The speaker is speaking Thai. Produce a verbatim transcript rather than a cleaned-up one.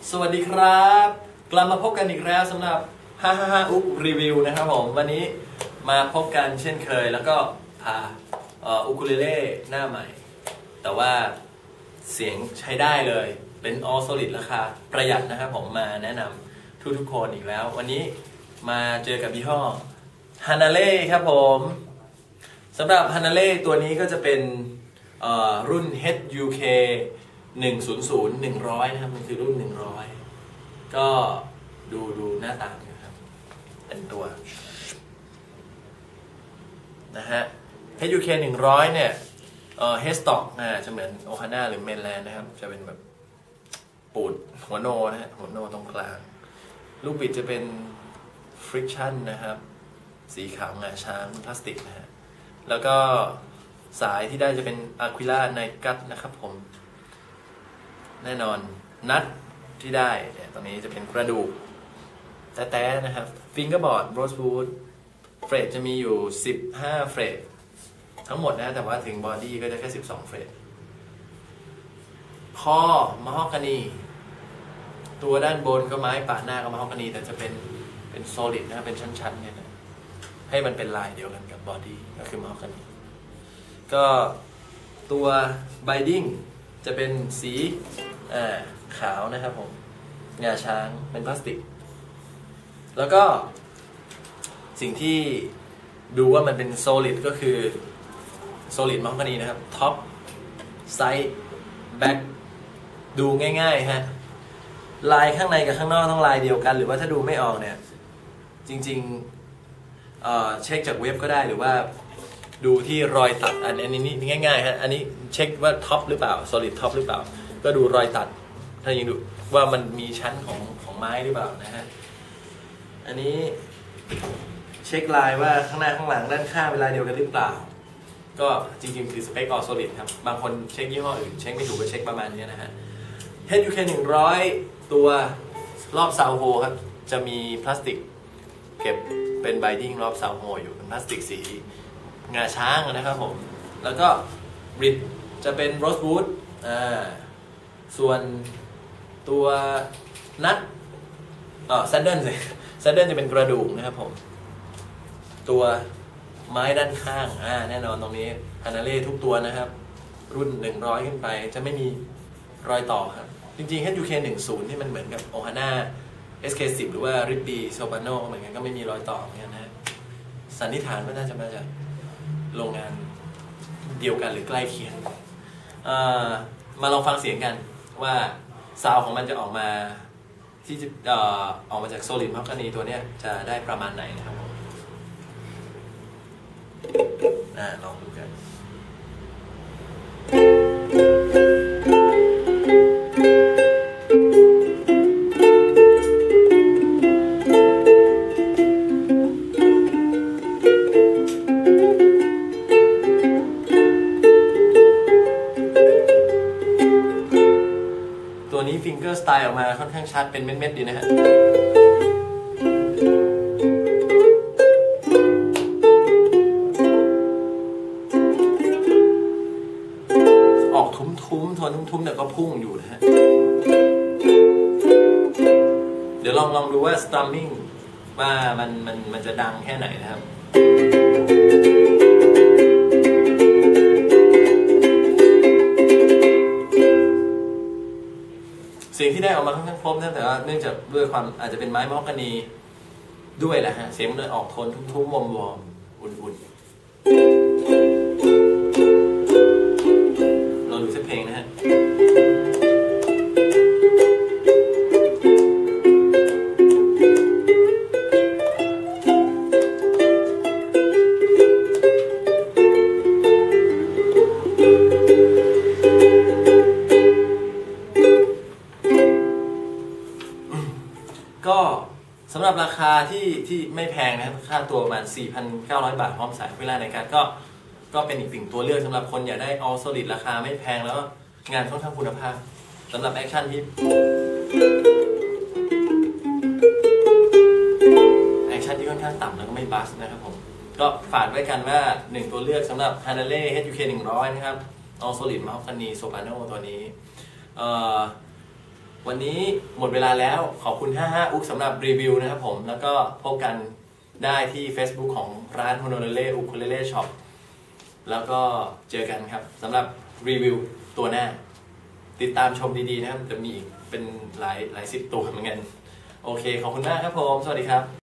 สวัสดีครับกลับมาพบกันอีกแล้วสำหรับห้าห้าห้าอุ๊บรีวิวนะครับผมวันนี้มาพบกันเช่นเคยแล้วก็พาอุคูเลเล่หน้าใหม่แต่ว่าเสียงใช้ได้เลยเป็น All Solid ราคาประหยัดนะครับผมมาแนะนำทุกๆคนอีกแล้ววันนี้มาเจอกับยี่ห้อ Hanale ครับผมสำหรับ Hanale ตัวนี้ก็จะเป็นรุ่น เอช ยู เค หนึ่งศูนย์ศูนย์ หนึ่งร้อยนะครับมันคือรุ่นหนึ่งร้อยก็ดูดูหน้าตานะครับเป็นตัวนะฮะ เอช ยู เค หนึ่งร้อยเนี่ยเอ่อ headstock นะจะเหมือน Ohana หรือ Mainland นะครับจะเป็นแบบปูดหัวโนนะฮะหัวโนตรงกลางลูกบิดจะเป็น friction นะครับสีขาวงาช้างพลาสติกนะฮะแล้วก็สายที่ได้จะเป็น Aquila Nigut นะครับผมแน่นอนนัดที่ได้เนี่ยตรงนี้จะเป็นกระดูกแต้ๆนะครับฟิงเกอร์บอร์ดโรสวูดเฟรดจะมีอยู่สิบห้าเฟรดทั้งหมดนะแต่ว่าถึงบอดี้ก็จะแค่สิบสองเฟรดคอมะฮอกกานีตัวด้านบนก็ไม้ปะหน้าก็มะฮอกกานีแต่จะเป็นเป็นโซลิดนะเป็นชั้นๆเนี่ยนะให้มันเป็นลายเดียวกันกับบอดี้ก็คือมะฮอกกานีก็ตัวไบดิ้งจะเป็นสีขาวนะครับผมงาช้างเป็นพลาสติกแล้วก็สิ่งที่ดูว่ามันเป็นโซลิดก็คือโซลิดมะฮอกกานีนะครับท็อปไซด์แบ็คดูง่ายๆฮะลายข้างในกับข้างนอกต้องลายเดียวกันหรือว่าถ้าดูไม่ออกเนี่ยจริงๆ เอ่อ เช็คจากเว็บก็ได้หรือว่าดูที่รอยตัดอันนี้นี่ง่ายๆฮะอันนี้เช็คว่าท็อปหรือเปล่า solid top หรือเปล่าก็ดูรอยตัดถ้ายังดูว่ามันมีชั้นของของไม้หรือเปล่านะฮะอันนี้เช็คลายว่าข้างหน้าข้างหลังด้านข้างเป็นลายเดียวกันหรือเปล่าก็จริงๆคือสเปค all solid ครับบางคนเช็คยี่ห้ออื่นเช็คไม่ถูกก็เช็คประมาณนี้นะฮะ เอช ยู เค หนึ่งร้อยตัวรอบซาวโฮครับจะมีพลาสติกเก็บเป็นไบดิ้งรอบซาวโฮอยู่เป็นพลาสติกสีงาช้างนะครับผมแล้วก็บริดจะเป็นโรสวูดอ่าส่วนตัวนัทอ๋อแซดเดิลสิแซดเดิลจะเป็นกระดูกนะครับผมตัวไม้ด้านข้างอ่าแน่นอนตรงนี้ฮานาเล่ทุกตัวนะครับรุ่นหนึ่งร้อยขึ้นไปจะไม่มีรอยต่อครับจริงๆ เอช ยู เค หนึ่งศูนย์ที่มันเหมือนกับ Ohana เอส เค สิบ หรือว่า Rippy Sobano เหมือนกันก็ไม่มีรอยต่อเหมือนกันนะสันนิษฐานว่าน่าจะมาจากโรงงานเดียวกันหรือใกล้เคียงมาลองฟังเสียงกันว่าซาวของมันจะออกมาที่จะออกมาจากโซลิดมะฮอกกานีตัวเนี้ยจะได้ประมาณไหนนะครับผมลองดูกันตัวนี้ฟิงเกอร์สไตล์ออกมาค่อนข้างชัดเป็นเม็ดๆดีนะฮะออกทุ้มๆโทนทุ้มๆแต่ก็พุ่งอยู่นะฮะเดี๋ยวลองลองดูว่าสตรัมมิ่งว่ามันมันมันจะดังแค่ไหนนะครับเสียงที่ได้ออกมาค่อนข้างครบนะแต่ว่าเนื่องจากด้วยความอาจจะเป็นไม้มะฮอกกานีด้วยแหละฮะเสียงมันออกโทนทุ้มๆวอมๆอุ่นๆลองดูสักเพลงนะฮะก็สำหรับราคาที่ที่ไม่แพงนะครับค่าตัวประมาณ สี่พันเก้าร้อย บาทพร้อมสายเวลาในการก็ก็เป็นอีกสิ่งตัวเลือกสำหรับคนอยากได้ All Solid ราคาไม่แพงแล้วงานค่อนข้างคุณภาพสำหรับแอคชั่นที่แอคชั่นที่ค่อนข้างต่ำแล้วก็ไม่บัสนะครับผมก็ฝากไว้กันว่าหนึ่งตัวเลือกสำหรับ Hanale เอช ยู เค หนึ่งร้อยนะครับ All Solid มะฮอกกานีโซปราโนตัวนี้วันนี้หมดเวลาแล้วขอบคุณห้าห้าอุ๊กสำหรับรีวิวนะครับผมแล้วก็พบกันได้ที่ Facebook ของร้าน Honolulu Ukulele Shop แล้วก็เจอกันครับสำหรับรีวิวตัวหน้าติดตามชมดีๆนะครับจะมีอีกเป็นหลายหลายสิบตัวเหมือนกันโอเคขอบคุณมากครับผมสวัสดีครับ